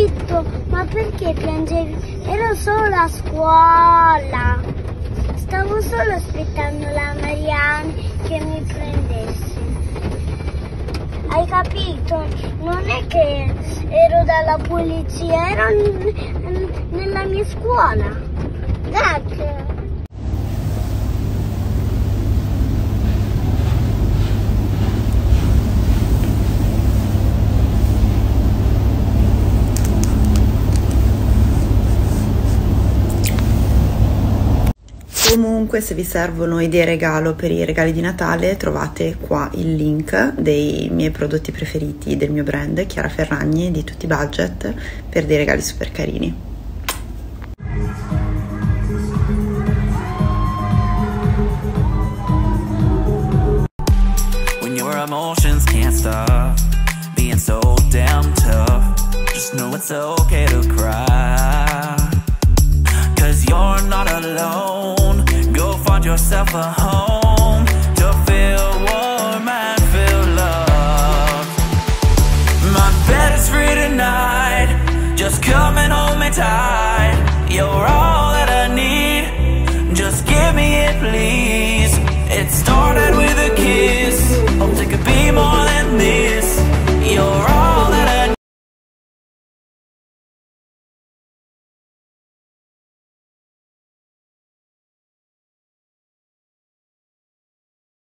capito, ma perché piangevi? Ero solo a scuola. Stavo solo aspettando la Mariani che mi prendesse. Hai capito? Non è che ero dalla polizia, ero nella mia scuola. Dai. Comunque, se vi servono idee regalo per i regali di Natale, trovate qua il link dei miei prodotti preferiti del mio brand, Chiara Ferragni, di tutti i budget, per dei regali super carini. When your emotions can't stop being so damn tough, just know it's okay to cry, 'cause you're not alone. Go find yourself a home to feel warm and feel loved. My bed is free tonight, just come and hold me tight. You're all that I need, just give me it please. It started with